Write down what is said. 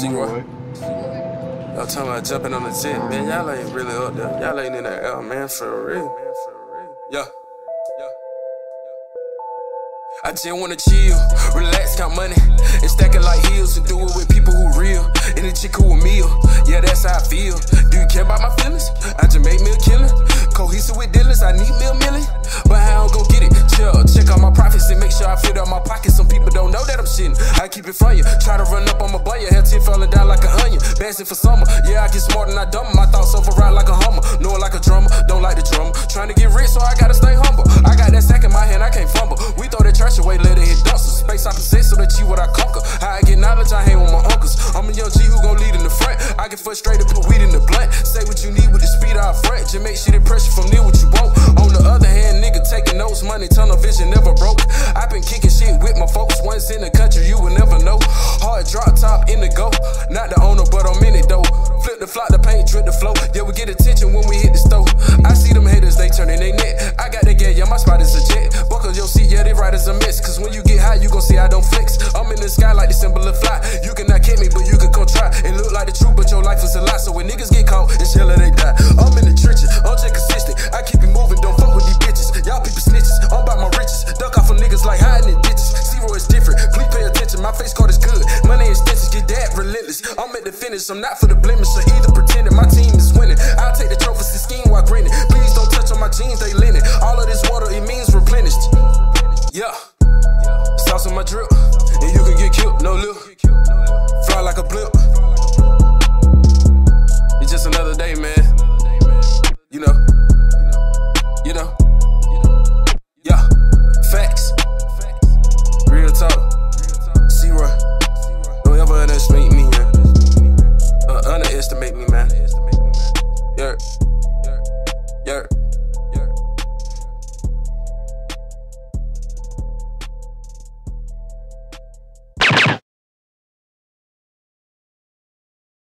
Zero. Y'all talking about jumping on the jet, man. Y'all ain't really up there. Y'all ain't in the air, man, for real. Yeah. I just wanna chill, relax, count money, and stack it like hills, and do it with people who real, and the chick who a meal. Yeah, that's how I feel. Do you care about my feelings? I just made me a killing. Cohesive with dealers, I need me a million, but how I'm gon' get it? Chill, check out my profits and make sure I fill out my pockets. Some people don't know that I'm shitting. I keep it from you. Try to run up on my butt, hair tip falling down like an onion. Bassin' for summer. Yeah, I get smart and I dumb. My thoughts override like a Hummer. Know it like a drummer, don't like the drummer. Trying to get rich, so I gotta stay humble. I got that sack in my hand, I can't fumble. We throw that trash away, let it hit dumpsters. Space opposite so that you what I conquer. How I get knowledge, I hang with my uncles. I'm a young G who gon' lead in the front. I get frustrated, put weed in the blunt. Say what you need with the speed out front. Just make sure the pressure from near what you want. On the other hand, nigga taking notes, money, tunnel vision never broke. I been kicking shit with my folks. Once in the country, you would never know. Hard drop top in the go. Not the owner, but I'm in it though. Flip the flop, the paint, drip the flow. Yeah, we get attention when we hit the stove. I see them haters, they turning they neck. I got that gas, yeah, my spot is a jet. Buckle your seat, yeah, they right as a mess. Cause when you get high, you gon' see I don't flex. I'm in the sky like the symbol of fly. You cannot kick me, but you can come try. It look like the truth, but your life is a lie. So when niggas get caught, it's hell or they die. I'm in the trenches, I'm just consistent. I keep it moving, don't fuck with these bitches. Y'all people snitches, I'm about my riches. Duck off on niggas like hiding in ditches. Zero is different, please pay attention. My face card is good, money extensions, get that relentless. I'm at the finish, I'm not for the blemish. So either pretending my team is winning. I'll take the trophies and scheme while grinning. Please don't touch on my jeans, they linen. All of this water, it means replenished. Yeah, sauce on my drip, and you can get killed, no lip. Fly like a blimp,